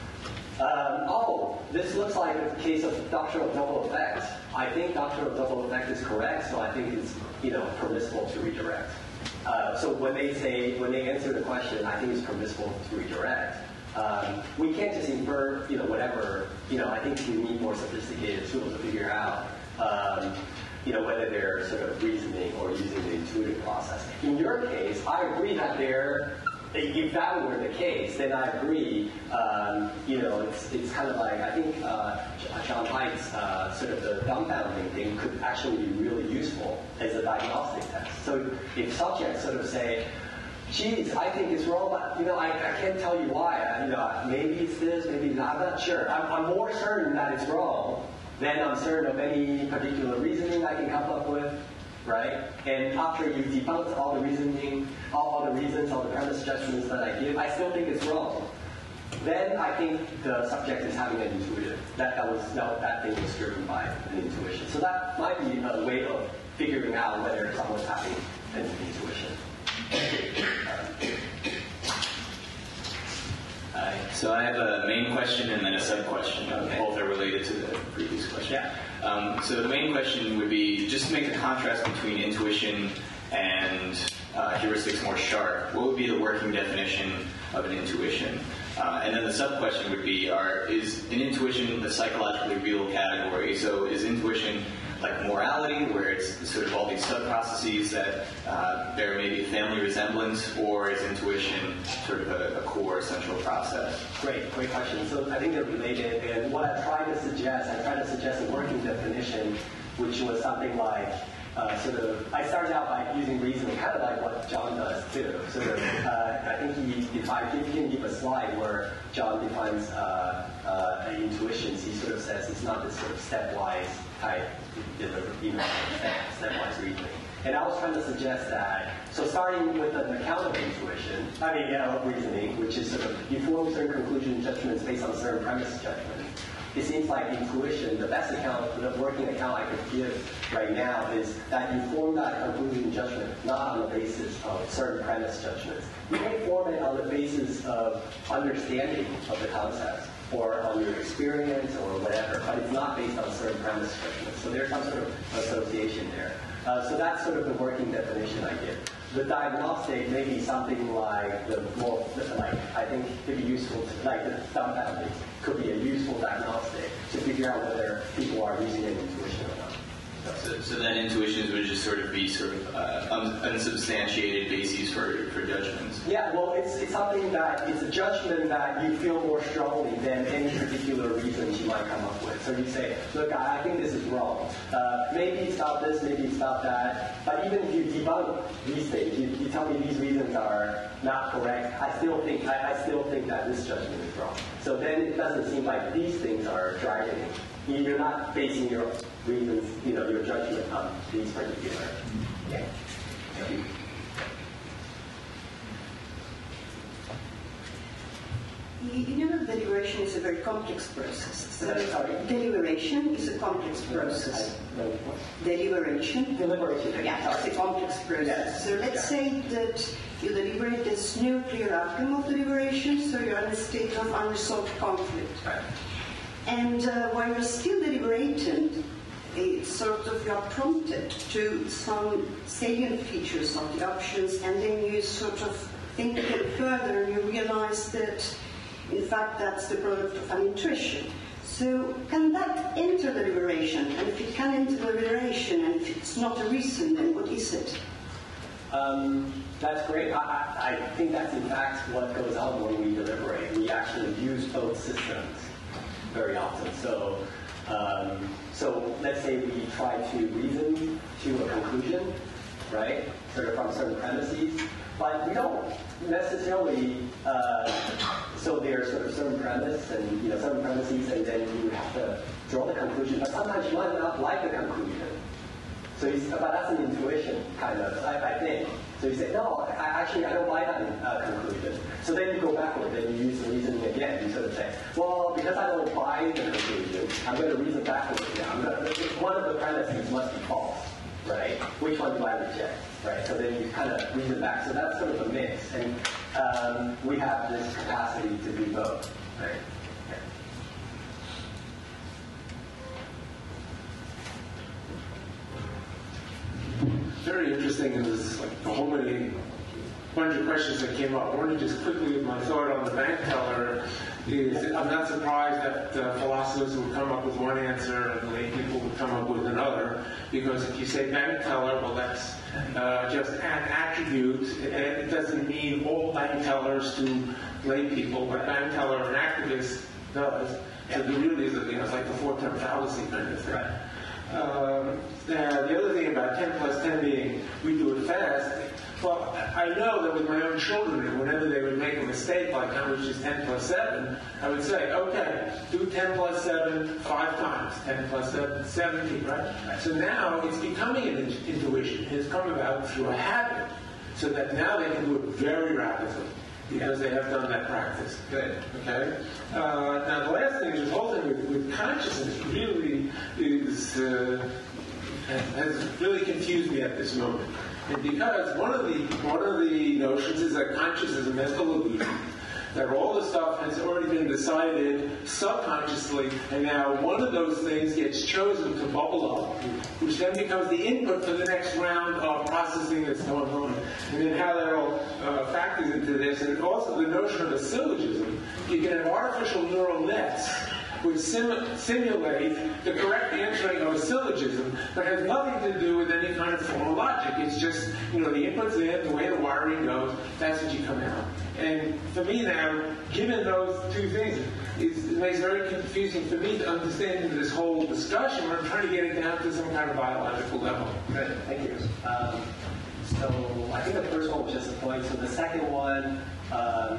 Um, oh, this looks like a case of doctrine of double effect. I think doctrine of double effect is correct, so I think it's, you know, permissible to redirect. Uh, so when they say, when they answer the question, I think it's permissible to redirect. Um, we can't just infer, you know, whatever. You know, I think we need more sophisticated tools to figure out, um, you know, whether they're sort of reasoning or using the intuitive process. In your case, I agree that they're. If that were the case, then I agree. Um, you know, it's it's kind of like I think uh, John Pike's uh, sort of the dumbfounding thing could actually be really useful as a diagnostic test. So if subjects sort of say, "Geez, I think it's wrong, but you know, I, I can't tell you why. I, you know, maybe it's this, maybe it's not. I'm not sure. I'm, I'm more certain that it's wrong than I'm certain of any particular reasoning I can come up with." Right? And after you debunked all the reasoning, all, all the reasons, all the premise judgments that I give, I still think it's wrong. Then I think the subject is having an intuitive. That, that was that, that thing was driven by an intuition. So that might be a way of figuring out whether someone's having an intuition. Hi. So I have a main question and then a sub-question. Okay. Both are related to the previous question. Yeah. Um, so the main question would be, just to make the contrast between intuition and uh, heuristics more sharp, what would be the working definition of an intuition? Uh, and then the sub-question would be, are, is an intuition a psychologically real category? So is intuition like morality, where it's sort of all these sub-processes that uh, bear maybe a family resemblance, or is intuition sort of a, a core central process? Great, great question. So I think they're related, and what I tried to suggest, I tried to suggest a working definition, which was something like, Uh, sort of, I started out by using reasoning, kind of like what John does too. Sort of, uh, I think he defined, he can give a slide where John defines uh, uh, intuitions. He sort of says it's not this sort of stepwise type, you know, step, stepwise reasoning. And I was trying to suggest that, so starting with an account of intuition, I mean, you know, reasoning, which is sort of, you form certain conclusion judgments based on certain premise judgments. It seems like intuition, the best account, the working account I could give right now is that you form that conclusion judgment not on the basis of certain premise judgments. You may form it on the basis of understanding of the concept or on your experience or whatever, but it's not based on certain premise judgments. So there's some sort of association there. Uh, so that's sort of the working definition I give. The diagnostic may be something like the more, like I think it'd be useful to, like the dumbfounding could be a useful diagnostic to figure out whether people are using an intuition or not. So, so then intuitions would just sort of be sort of uh, un- unsubstantiated bases for, for judgments. Yeah, well, it's, it's something that, it's a judgment that you feel more strongly than any particular reasons you might come up with. So you say, look, I, I think this is wrong. Uh, maybe it's about this, maybe it's about that. But even if you debunk these things, you, you tell me these reasons are not correct, I still think I, I still think that this judgment is wrong. So then it doesn't seem like these things are driving it. You're not basing your reasons, you know, your judgment on these particular. Yeah. You know, deliberation is a very complex process. So Sorry? Deliberation is a complex process. Deliberation? Deliberation. Yeah, it's a complex process. Yes. So let's Yeah. say that you deliberate, there's no clear outcome of deliberation, so you're in a state of unresolved conflict. Right. And uh, while you're still deliberating, it's sort of you're prompted to some salient features of the options, and then you sort of think a bit further and you realize that, in fact, that's the product of an intuition. So can that enter deliberation? And if it can enter deliberation, and if it's not a reason, then what is it? Um, that's great. I, I, I think that's in fact what goes on when we deliberate. We actually use both systems very often. So, um, so let's say we try to reason to a conclusion, right? Sort of from certain premises, but we don't necessarily. Uh, so there's sort of certain premise and you know certain premises, and then you have to draw the conclusion. But sometimes you might not like the conclusion. So, you, but that's an intuition kind of, I, I think. So you say, no, I, actually I don't like that uh, conclusion. So then you go backward, then you use the reasoning again. You sort of say, well, because I don't buy the conclusion, I'm going to reason backwards now. I'm going to, one of the premises must be false, right? Which one do I reject, right? So then you kind of reason back. So that's sort of a mix. And um, we have this capacity to do both, right? Very interesting, and there's like a whole many bunch of questions that came up. One, just quickly with my thought on the bank teller is I'm not surprised that uh, philosophers would come up with one answer and lay people would come up with another, because if you say bank teller, well, that's uh, just an attribute. It, it doesn't mean all bank tellers to lay people, but bank teller an activist does. So there really is a, you know, it's like the four-term fallacy kind of thing. Right. Um, now, the other thing about ten plus ten being we do it fast, well, I know that with my own children, whenever they would make a mistake like how much is ten plus seven, I would say, okay, do ten plus seven five times, ten plus seven, seventy, right? So now it's becoming an in- intuition. It has come about through a habit, so that now they can do it very rapidly, because they have done that practice. Good. Okay? Uh, now, the last thing is this whole thing with, with consciousness really is, uh, has really confused me at this moment. And because one of the one of the notions is that consciousness is a mental illusion, that all the stuff has already been decided subconsciously, and now one of those things gets chosen to bubble up, which then becomes the input for the next round of processing that's going on. And then how that all uh, factors into this, and also the notion of a syllogism. You can have artificial neural nets which sim- simulate the correct answering of a syllogism, but has nothing to do with any kind of formal logic. It's just, you know, the input's in, the way the wiring goes, that's what you come out. And for me now, given those two things, it's, it makes it very confusing for me to understand this whole discussion. We're trying to get it down to some kind of biological level. Good, thank you. Um, so I think the first one was just a point. So the second one um,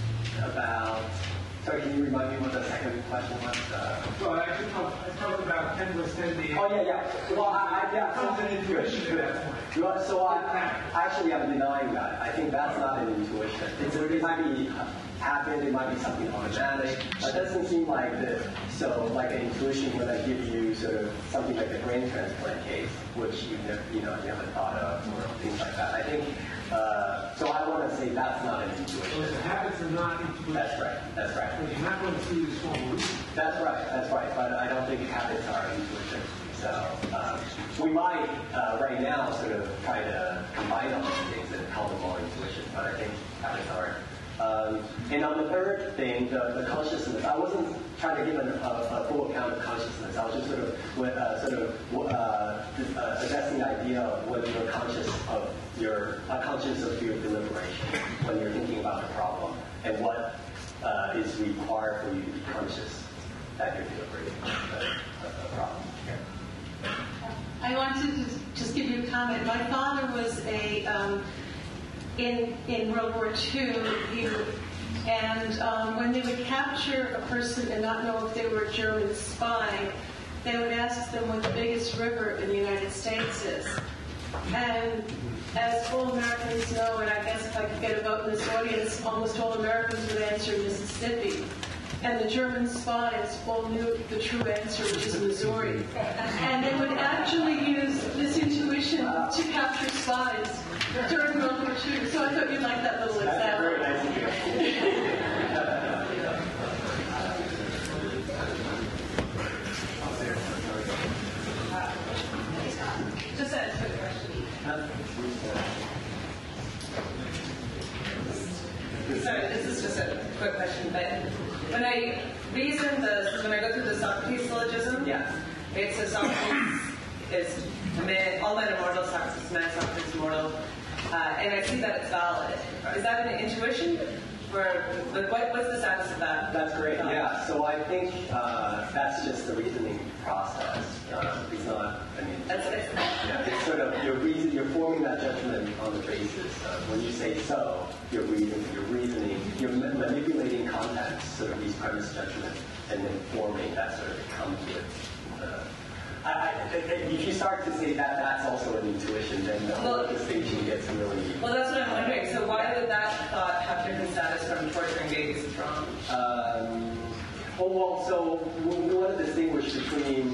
about, sorry, can you remind me what the second question was? Uh, Well, I actually talked, I talked about ten percent the... oh, yeah, yeah. Well, I, I yeah. comes an intuition to that point. Well, so I, actually, I'm denying that. I think that's not an intuition. It's, it might be habit, it might be something automatic. It doesn't seem like the, so like an intuition when I give you sort of something like the brain transplant case, which you never, you know, you haven't thought of, or things like that. I think, uh, so I want to say that's not an intuition. So the habits are not intuition. That's right, that's right. But you're not going to see this formal reason. That's right, that's right, but I don't think habits are intuition. So um, we might, uh, right now, sort of try to combine all these things and call them all intuition, but I think habits aren't. Um, and on the third thing, the, the consciousness, I wasn't trying to give an, a, a full account of consciousness. I was just sort of, uh, sort of uh, uh, addressing the idea of whether you're conscious of your, uh, conscious of your deliberation when you're thinking about the problem, and what uh, is required for you to be conscious that you're deliberating a, a problem. Yeah. I wanted to just give you a comment. My father was a, um, in, in World War Two, he, and um, when they would capture a person and not know if they were a German spy, they would ask them what the biggest river in the United States is. And as all Americans know, and I guess if I could get a vote in this audience, almost all Americans would answer Mississippi. And the German spies all knew the true answer, which is Missouri. And they would actually use this intuition to capture spies during World War Two. So I thought you'd like that little That's very example. nice of you. Just answer the question. Sorry, this is just a quick question, but when I reason the, when I go through the Socrates syllogism, Yeah. it says Socrates is man, all men are mortal, Socrates is man, Socrates is mortal, uh, and I see that it's valid. Is that an intuition? For, like, what, what's the status of that? That's great. Yeah. So I think uh, that's just the reasoning process. Uh, it's not. I mean, That's it's yeah, it's sort of you're reason, you're forming that judgment on the basis of when you say so, you're reasoning, you're reasoning, you're ma- manipulating context, sort of these premise judgments, and then forming that sort of come to it. Uh, I, I, if you start to say that that's also an intuition, then the whole Well- distinction gets really. Well, that's what I'm wondering. So why would that thought have different status from torturing babies is wrong? Um, oh, well, so we we want to distinguish between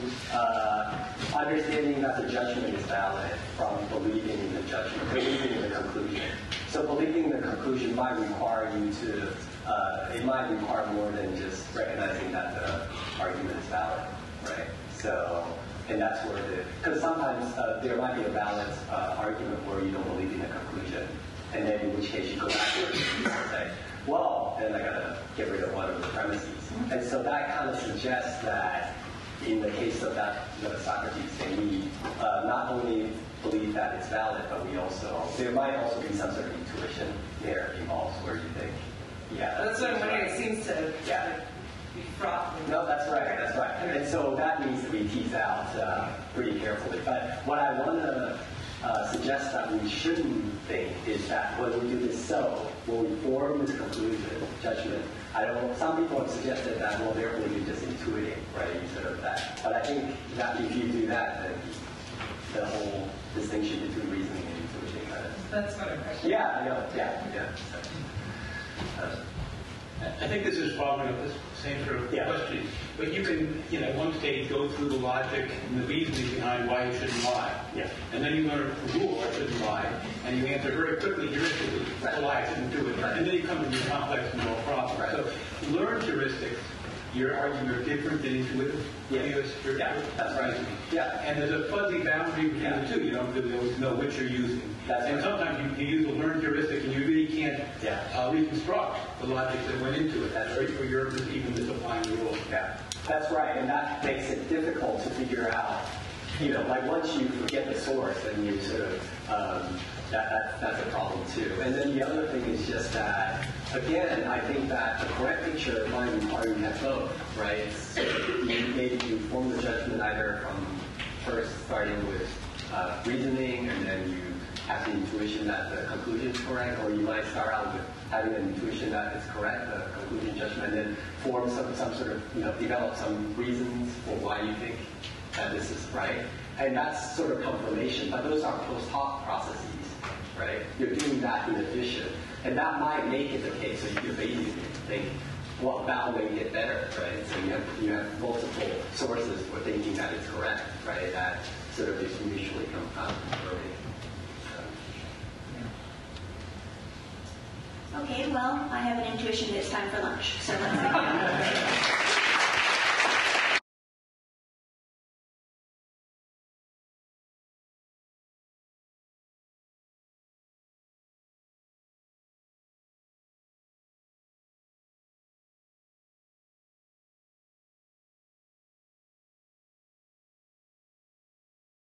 uh, understanding that the judgment is valid from believing in the judgment, believing in the conclusion. So believing the conclusion might require you to, uh, it might require more than just recognizing that the argument is valid, right? So, and that's where the, because sometimes uh, there might be a valid uh, argument where you don't believe in the conclusion, and then in which case you go backwards and say, well, then I gotta get rid of one of the premises. And so that kind of suggests that in the case of that the Socrates thing, we uh, not only believe that it's valid, but we also, there might also be some sort of intuition there involved where you think, yeah. That's what I'm wondering. It seems to Yeah. be fraught. with- No, that's right, that's right. And so that needs to be teased out uh, pretty carefully. But what I want to uh, suggest that we shouldn't think is that when we do this so, when we form this conclusion, judgment, I don't, some people have suggested that, well, therefore you're just intuiting, right, instead of that. But I think that if you do that, then the whole distinction between reasoning and intuition kind of... That's what I'm questioning. Yeah, I know, yeah, yeah. So, uh, I think this is following up the same sort of Yeah. question. But you can, you know, at one stage go through the logic and the reasoning behind why you shouldn't lie. Yeah. And then you learn the rule, I shouldn't lie, and you answer very quickly, heuristically, that's why I shouldn't do it. And then you come to your complex moral problem. Right. So learn heuristics. You're arguing you're different than intuitive. Yeah. You're, you're, Yeah, that's right. Yeah. And there's a fuzzy boundary between Yeah. the two. You don't really always know which you're using. That's and right. sometimes you, you use a learned heuristic and you really can't Yeah. uh, reconstruct the logic that went into it. That's right for your even misapplying the rule. Yeah, that's right, and that makes it difficult to figure out. You know, like once you forget the source, then you sort of um, that, that that's a problem too. And then the other thing is just that again, I think that the correct picture might require you have both, right? So you, maybe you form the judgment either from first starting with uh, reasoning, and then you have the intuition that the conclusion is correct, or you might start out with having an intuition that it's correct, the conclusion judgment, and then form some, some sort of, you know, develop some reasons for why you think that this is right. And that's sort of confirmation, but those are post hoc processes, right? You're doing that in addition. And that might make it the case, so you can basically think, well, that will make it better, right? So you have, you have multiple sources for thinking that it's correct, right? That sort of is mutually confirming. Okay, well, I have an intuition that it's time for lunch, so let's